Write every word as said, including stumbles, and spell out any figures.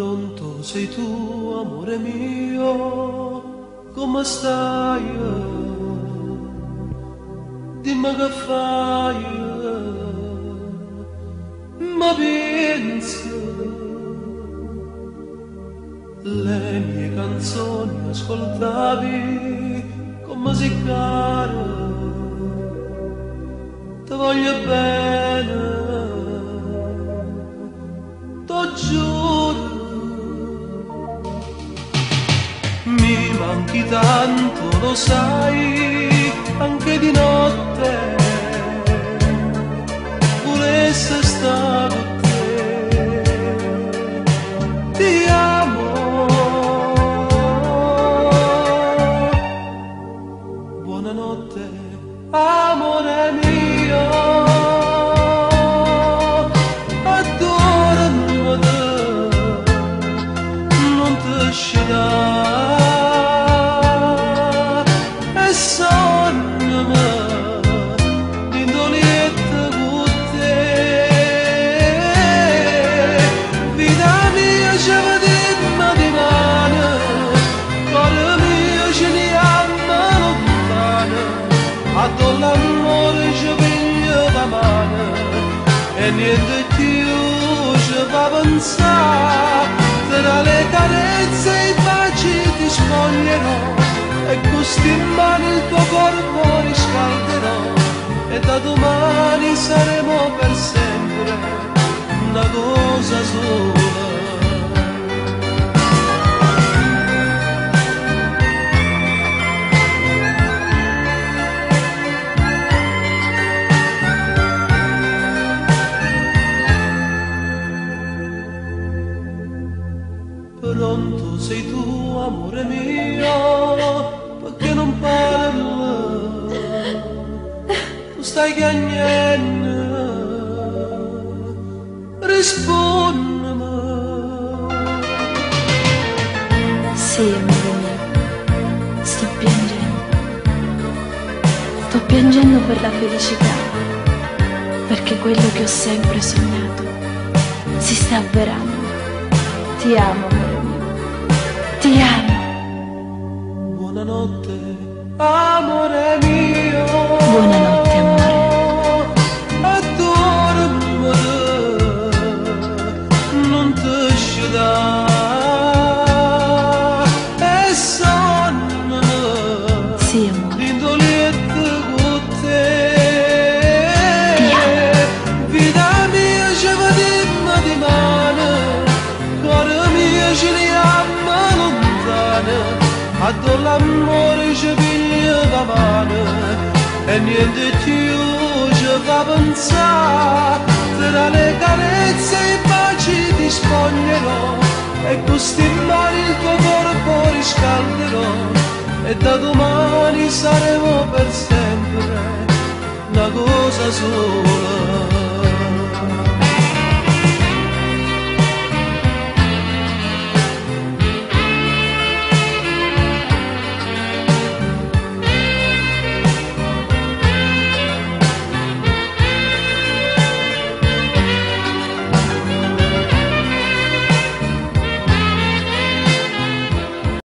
Pronto sei tu, amore mio, come stai? Dimmi che fai, ma pensi, le mie canzoni ascoltavi come si cara, ti voglio bene, t'ho giuro. Mi manchi tanto, lo sai, anche di notte volesse stare con te. Ti amo, buonanotte, amore mio, adorami te, non ti scidare. L'amore ci piglio da mano e niente più ci fa pensare, tra le carezze e i baci ti spoglierò e questi in mano il tuo corpo riscalderò e da domani saremo per sempre una cosa sola. Pronto sei tu, amore mio, perché non parlo? Tu stai chiagnendo, rispondimi. Sì, amore mio, sto piangendo. Sto piangendo per la felicità, perché quello che ho sempre sognato si sta avverando. Ti amo, amore mio, ti amo. Buonanotte, amore mio. Buonanotte, amore. Adorami, non ti scidare e sonnami. Sì, amore. L'indolietta con te. Ti amo. Vita mia, ci vediamo di mano, cuore mio ci liamo lontano, addo l'amore ci piglia da mano e niente più ci fa pensare, tra le carezze e i baci ti spoglierò e questi in mano il tuo corpo riscalderò e da domani saremo per sempre una cosa sola.